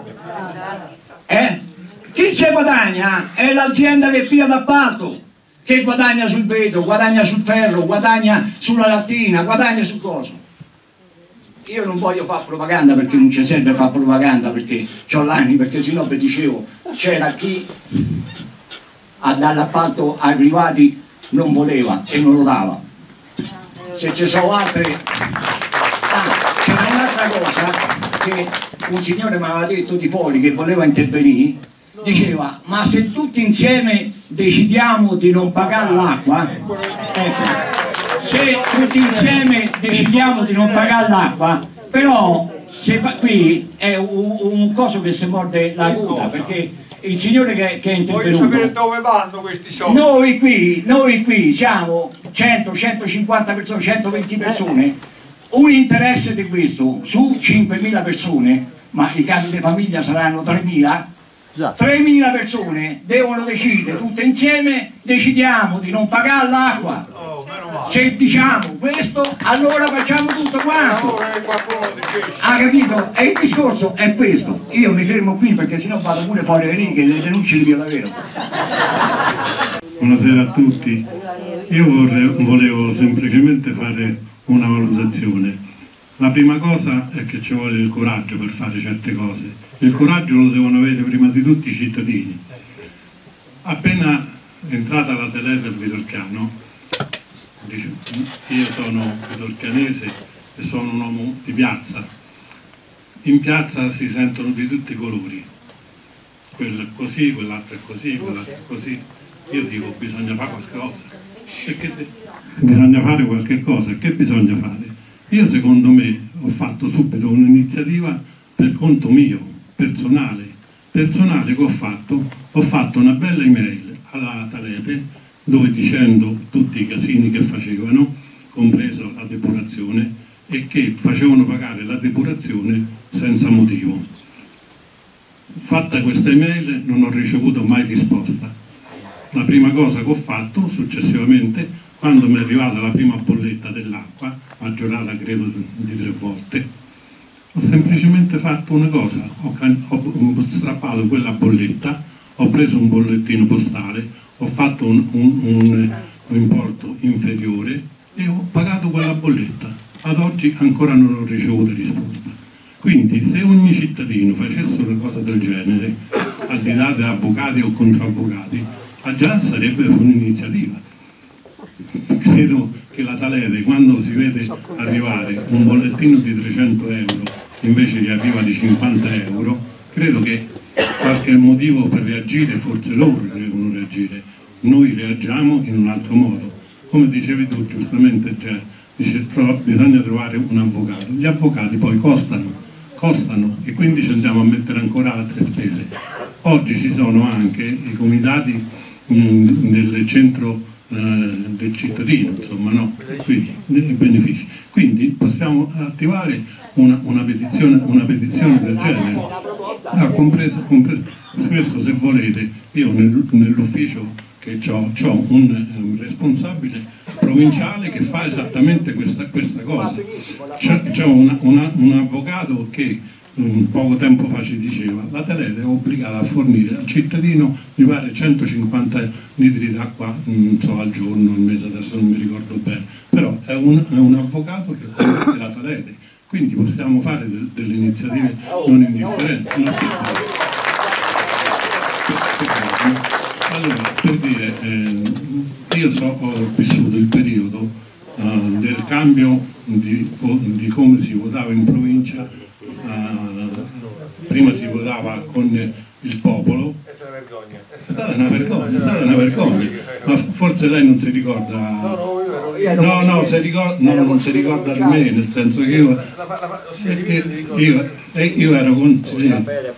Chi ci guadagna è l'azienda che pia d'appalto, che guadagna sul vetro, guadagna sul ferro, guadagna sulla lattina, guadagna su cosa. Io non voglio fare propaganda perché non ci serve fare propaganda, perché ho l'anni, perché sennò vi dicevo, c'era chi a dare l'appalto ai privati non voleva e non lo dava. Se ci sono altre... c'era un'altra cosa che un signore mi aveva detto di fuori che voleva intervenire, diceva: ma se tutti insieme decidiamo di non pagare l'acqua, ecco, se tutti insieme decidiamo di non pagare l'acqua, però se fa, qui è un coso che si morde la coda, perché il signore che è intervenuto, voglio sapere dove vanno questi soldi. Noi qui siamo 100, 150 persone, 120 persone, un interesse di questo su 5.000 persone, ma i capi di famiglia saranno 3.000. 3.000 persone devono decidere tutte insieme, decidiamo di non pagare l'acqua. Se diciamo questo, allora facciamo tutto quanto. Ha capito? E il discorso è questo. Io mi fermo qui perché sennò vado pure fuori le righe e le denunce di Via Davvero. Buonasera a tutti. Io volevo semplicemente fare una valutazione. La prima cosa è che ci vuole il coraggio per fare certe cose. Il coraggio lo devono avere prima di tutti i cittadini. Appena entrata la tele del Vitorchiano, io sono vitorchianese e sono un uomo di piazza. In piazza si sentono di tutti i colori, quello è così, quell'altro è così, quell'altro è così. Io dico bisogna fare qualcosa, perché bisogna fare qualche cosa. Che bisogna fare? Io secondo me ho fatto subito un'iniziativa per conto mio, personale che ho fatto una bella email alla Talete dove dicendo tutti i casini che facevano, compreso la depurazione, e che facevano pagare la depurazione senza motivo. Fatta questa email non ho ricevuto mai risposta. La prima cosa che ho fatto successivamente, quando mi è arrivata la prima bolletta dell'acqua, maggiorata credo di 3 volte, ho semplicemente fatto una cosa, ho strappato quella bolletta, ho preso un bollettino postale, ho fatto un importo inferiore e ho pagato quella bolletta. Ad oggi ancora non ho ricevuto risposta. Quindi se ogni cittadino facesse una cosa del genere, al di là di avvocati o controavvocati, già sarebbe un'iniziativa. Credo che la Talete, quando si vede arrivare un bollettino di 300 euro invece di arriva di 50 euro, credo che qualche motivo per reagire, forse loro devono reagire, noi reagiamo in un altro modo. Come dicevi tu giustamente, bisogna trovare un avvocato. Gli avvocati poi costano e quindi ci andiamo a mettere ancora altre spese. Oggi ci sono anche i comitati del centro del cittadino, insomma, no? Quindi dei benefici. Quindi possiamo attivare una petizione del genere. Compreso questo, se volete, io nell'ufficio che ho un responsabile provinciale che fa esattamente questa cosa. C'è un avvocato che poco tempo fa ci diceva: la Talete è obbligata a fornire al cittadino, mi pare, 150 litri d'acqua al giorno, al mese, adesso non mi ricordo bene, però è un avvocato che conosce la Talete, quindi possiamo fare delle iniziative non indifferenti. Allora, per dire, io ho vissuto il periodo del cambio di come si votava in provincia. Prima si votava con il popolo. È stata una vergogna. È stata una vergogna, è stata una vergogna. Ma forse lei non si ricorda. No, non si ricorda di me, nel senso che io ero consigliere.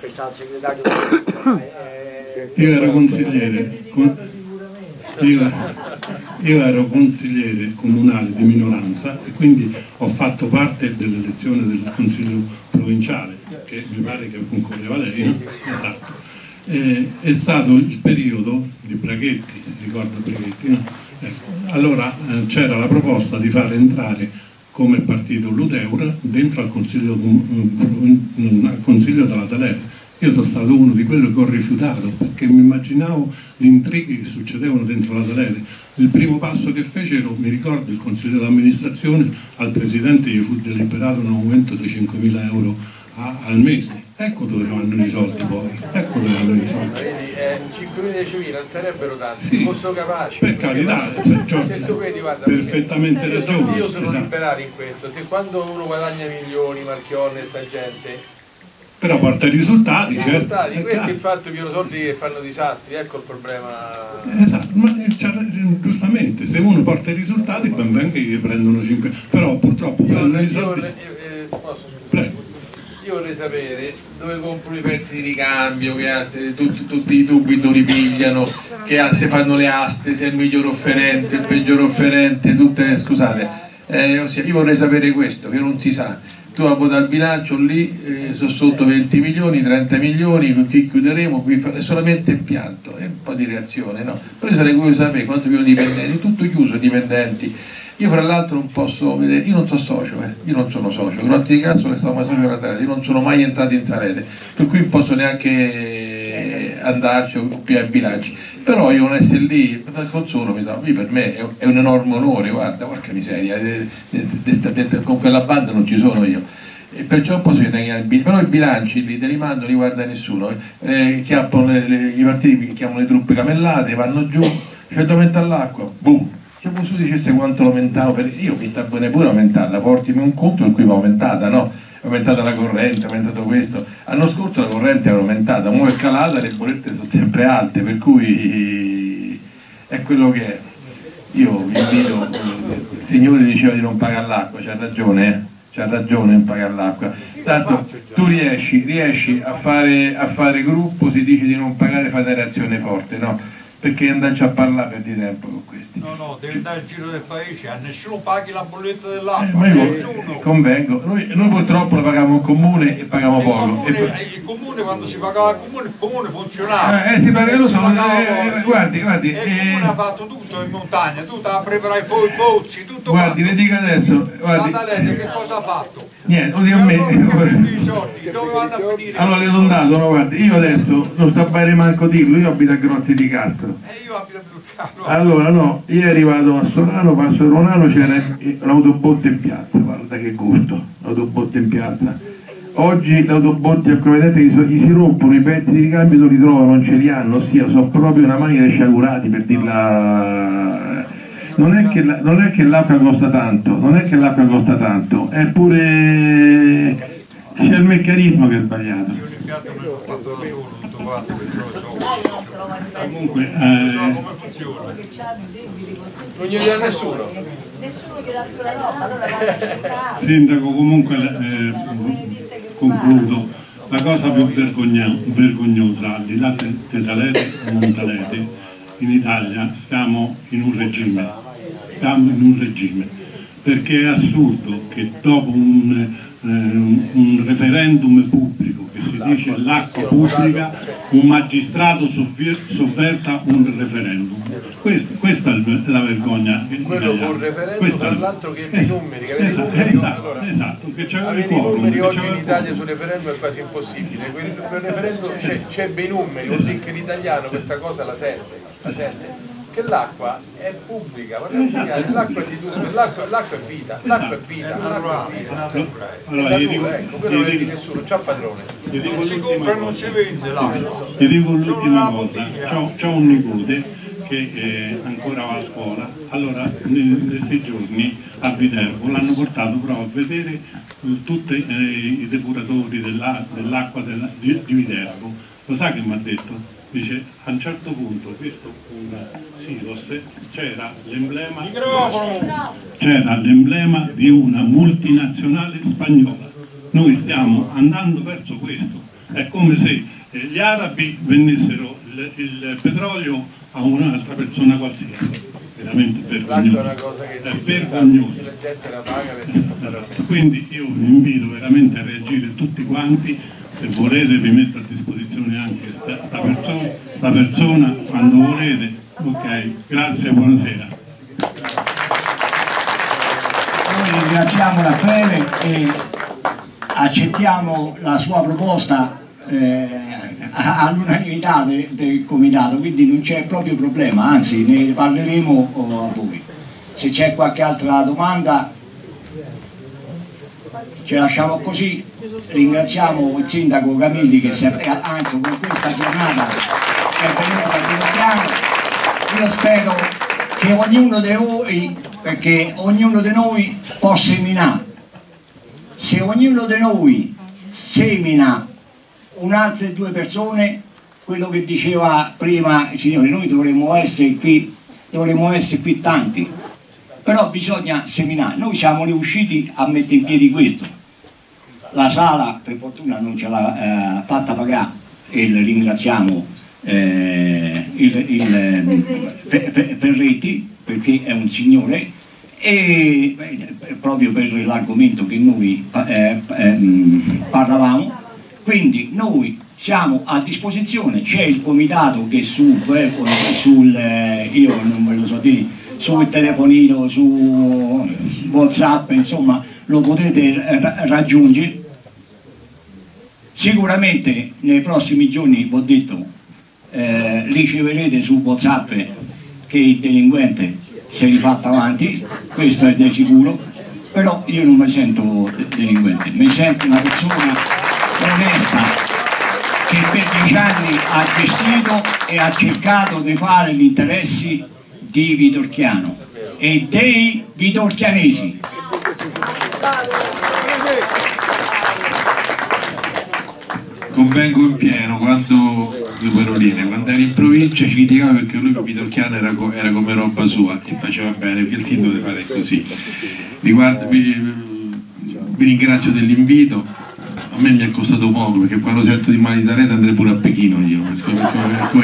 Io ero consigliere comunale di minoranza e quindi ho fatto parte dell'elezione del consiglio provinciale, che mi pare che concorreva lei, no? Esatto. È stato il periodo di Braghetti, si ricorda Braghetti, no? Ecco. Allora c'era la proposta di far entrare come partito l'Udeur dentro al consiglio della Talete. Io sono stato uno di quelli che ho rifiutato perché mi immaginavo gli intrighi che succedevano dentro la Talete. Il primo passo che fecero, mi ricordo, il consiglio d'amministrazione, al presidente gli fu deliberato un aumento di 5.000 euro al mese. Ecco dove vanno i soldi poi, ecco dove vanno i soldi. 5.000 non sarebbero tanti, sì, fossero capaci. Per carità, se tu vedi, guarda, perfettamente ragione. Io sono liberale in questo, se quando uno guadagna milioni, Marchionne e sta gente... Però porta i risultati, certo. Questo è il fatto che i soldi che fanno disastri, ecco il problema. Esatto, ma giustamente, se uno porta i risultati, ben venga che prendono 5, però purtroppo prendono i soldi. Io vorrei sapere dove compro i pezzi di ricambio, che tutti i tubi non li pigliano, che se fanno le aste, se è il miglior offerente, il peggior offerente, tutte, scusate, io vorrei sapere questo, che non si sa. Tu a votare il bilancio lì sono sotto 20 milioni, 30 milioni, con chi chiuderemo, qui è solamente pianto, è un po' di reazione, no? Però io sarei curioso di sapere quanto più dipendenti, tutto chiuso, dipendenti. Io fra l'altro non posso vedere, io non sono socio, io non sono socio, Grotti di Cazzo che stavo mai socio della Talete, io non sono mai entrato in Salete, per cui non posso neanche andarci o più bilanci. Però io non essere lì, per me è un enorme onore, guarda, porca miseria, con quella banda non ci sono io. E perciò non posso vedere, però i bilanci lì te li mando, li guarda nessuno, i partiti chiamano le truppe camellate, vanno giù, c'è da aumentare l'acqua, boom! Se posso dicesse quanto l'aumentavo, io mi sta bene pure aumentarla, portimi un conto per cui va aumentata, no? È aumentata la corrente, è aumentato questo. L'anno scorso la corrente era aumentata, ora è calata, le bollette sono sempre alte, per cui è quello che è. Io vi invito, il Signore diceva di non pagare l'acqua, c'ha ragione, c'ha ragione in pagare l'acqua. Tanto tu riesci a fare gruppo, si dice di non pagare, fate una reazione forte, no? Perché andarci a parlare per di tempo con questi. No, devi andare in giro del paese, a nessuno paghi la bolletta dell'acqua. Ma io convengo, noi purtroppo la paghiamo in comune e paghiamo poco. Il comune quando si pagava il comune funzionava. Si paga, lo so, guardi. Il comune ha fatto tutto in montagna, tu te la preparai i pozzi, tutto. Guardi, le dico adesso, guardi. La Talete che cosa ha fatto? Niente, lo dico a me. Dove vanno a finire? Allora le ho dato, no, guardi, io adesso non sta bene manco dirlo, io abito a Grotti di Castro. Io abito a Truccano. Allora no, ieri vado a Solano, passo a Rolano, c'era l'autobotte in piazza, guarda che gusto, l'autobotte in piazza. Oggi l'autobotte, come vedete, gli si rompono i pezzi di ricambio, non li trovano, non ce li hanno, ossia sono proprio una maniera di sciagurati, per dirla. Non è che l'acqua costa tanto, è pure c'è il meccanismo che è sbagliato. Io l'impianto me l'ho fatto da solo, tutto quanto, comunque come funziona? Non gli dà nessuno. Nessuno che dà più la roba, allora vanno a cercare. Sindaco, comunque concludo, la cosa più vergognosa, al di là di Talete o non Talete, in Italia stiamo in un regime, perché è assurdo che dopo un referendum pubblico che si dice l'acqua pubblica, un magistrato sovverta un referendum. Questa è la vergogna quello italiana. con il referendum, tra l'altro, che i numeri, che avete esatto, che c'è avete i numeri oggi in Italia sul referendum è quasi impossibile. Quel referendum c'è bei numeri, vuol dire che l'italiano questa cosa la sente. Che l'acqua è pubblica, l'acqua è vita, l'acqua è vita. Allora io dico, quello non dice nessuno, c'ha padrone. Gli dico Si compra e non si vende l'acqua. Gli dico l'ultima cosa, c'ho un nipote che ancora va a scuola, allora in questi giorni a Viterbo l'hanno portato proprio a vedere tutti i depuratori dell'acqua di Viterbo. Lo sa che mi ha detto? Dice, a un certo punto, visto un silos, c'era l'emblema di una multinazionale spagnola. Noi stiamo andando verso questo. È come se gli arabi vendessero il petrolio a un'altra persona qualsiasi. Veramente vergognoso. È vergognoso. Quindi io vi invito veramente a reagire tutti quanti. Se volete vi metto a disposizione anche sta persona quando volete. Ok, grazie, buonasera. Noi ringraziamo Raffaele e accettiamo la sua proposta all'unanimità del comitato, quindi non c'è proprio problema, anzi ne parleremo a voi. Se c'è qualche altra domanda ce lasciamo così. Ringraziamo il sindaco Camilli che anche con questa giornata è venuto a Milano. Io spero che ognuno di voi, perché ognuno di noi può seminare, se ognuno di noi semina un'altre due persone, quello che diceva prima il signore, noi dovremmo essere qui tanti, però bisogna seminare. Noi siamo riusciti a mettere in piedi questo. La sala per fortuna non ce l'ha fatta pagare e ringraziamo Ferretti perché è un signore, e proprio per l'argomento che noi parlavamo. Quindi noi siamo a disposizione, c'è il comitato che io non ve lo so dire, sul telefonino, su WhatsApp, insomma lo potete raggiungere. Sicuramente nei prossimi giorni, vi ho detto, riceverete su WhatsApp che il delinquente si è rifatto avanti, questo è di sicuro, però io non mi sento delinquente, mi sento una persona onesta che per 10 anni ha gestito e ha cercato di fare gli interessi di Vitorchiano e dei vitorchianesi. Convengo in pieno quando ero in provincia ci criticava perché lui Vitorchiano era come roba sua e faceva bene, perché il sindaco deve fare così. Vi ringrazio dell'invito, a me mi è costato poco perché quando sento di mali da rete andrei pure a Pechino io, per cui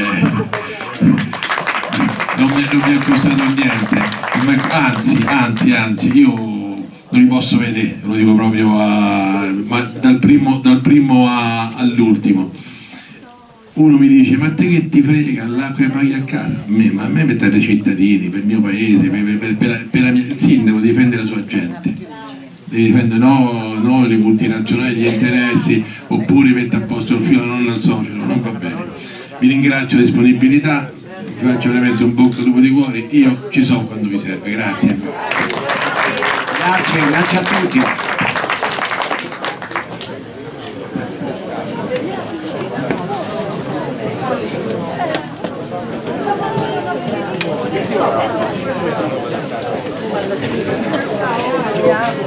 non mi è costato niente, anzi io non li posso vedere, lo dico proprio ma dal primo all'ultimo. Uno mi dice, ma te che ti frega, l'acqua paghi a casa? Ma a me mettere i cittadini, per il mio paese, il sindaco difende la sua gente, deve difendere no le multinazionali, gli interessi, oppure mette a posto il filo non al socio, non va bene. Vi ringrazio la disponibilità, vi faccio veramente un bocca al lupo di cuore, io ci sono quando vi serve, grazie. Grazie a tutti. Yeah.